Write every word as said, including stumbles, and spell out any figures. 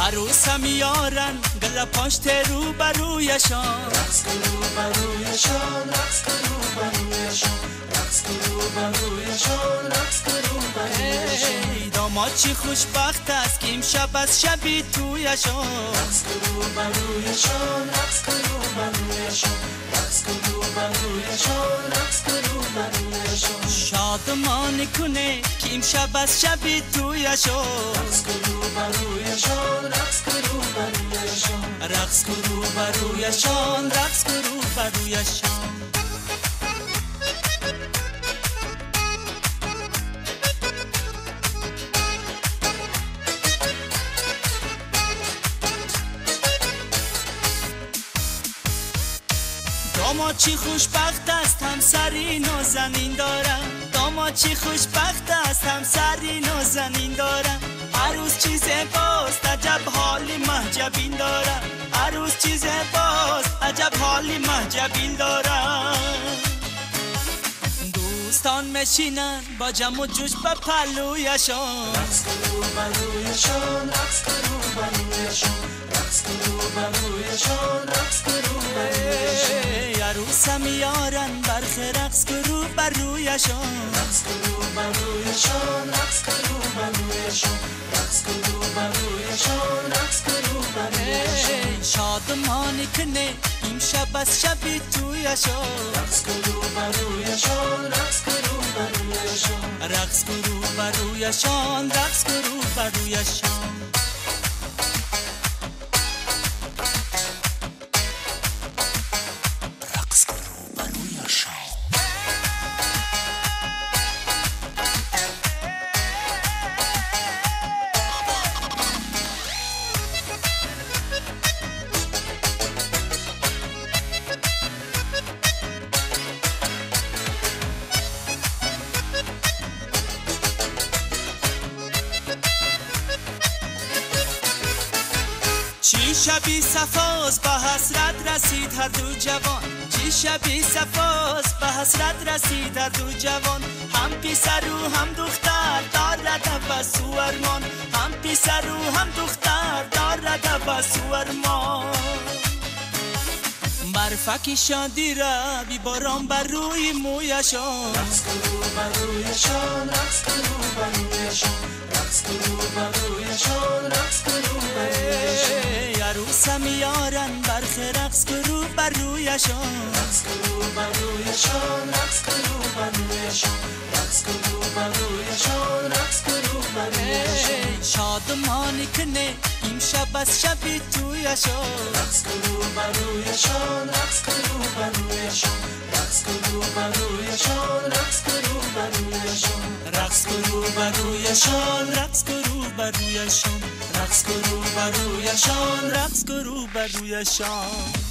عروسم میارن گل پشت رو برویشان، رقص کن رو برویشان، رقص کن رو برویشان، رقص کن رو برویشان، رقص کن رو برویشان. ای داماد چی خوشبخت است که امشب از شبی تویشان، رقص کن رو برویشان، رقص کن رو برویشان، رقص کن رو برویشان، رقص کن رو برویشان. شادمان کنه که امشب از شبی تویشان، رقص کن رو برویشان، رقص کن رو برویشان، رقص کن رو برویشان، رقص کن رو برویشان. داماد چی خوشبخت است همسری نازنین دارم، داماد چی خوشبخت است همسری نازنین دارم. عروس چی زیباست عجب حالی محجبین دارم، عروس چی زیباست عجب حالی محجبین دارم. دوستان میشینن با جم و جوش به پلویشان، رقص کن رو برویشان، رقص کن رو برویشان، رقص کن رو برویشان، رقص کن رو برویشان. عروسم میارن برخ رقص کن رو برویشان، رقص کن رو برویشان، رقص کن رو برویشان، رقص کن رو برویشان، رقص کن رو برویشان. شادمانی کنه امشب از شبی تویشان، رقص کن رو برویشان، رقص کن رو برویشان، رقص کن رو برویشان، رقص کن رو برویشان. رقص کن رو برویشان. چی شبی صفاست به حسرت رسید هر دو جوان، چی شبی صفاست به حسرت رسید هر دو جوان. هم پسر و هم دختر دارد بسو ارمان، هم پسر و هم دختر دارد بسو ارمان. برفک شادی را بی باران بر روی مویشان، رقص کن رو برویشان، رقص کن رو برویشان، رقص کن رو برویشان، رقص کن رو برویشان. عروسم میارن برخ رقص کن رو برویشان، رقص کن رو برویشان، رقص کن رو برویشان، رقص کن رو برویشان، رقص کن رو برویشان. شادمانی کنه امشب از شبی تویشان، رقص کن رو برویشان، رقص کن رو برویشان، رقص کن رو برویشان، رقص کن رو برویشان. رقص کن رو برویشان، رقص کن رو برویشان، رقص کن رو برویشان، رقص کن رو برویشان.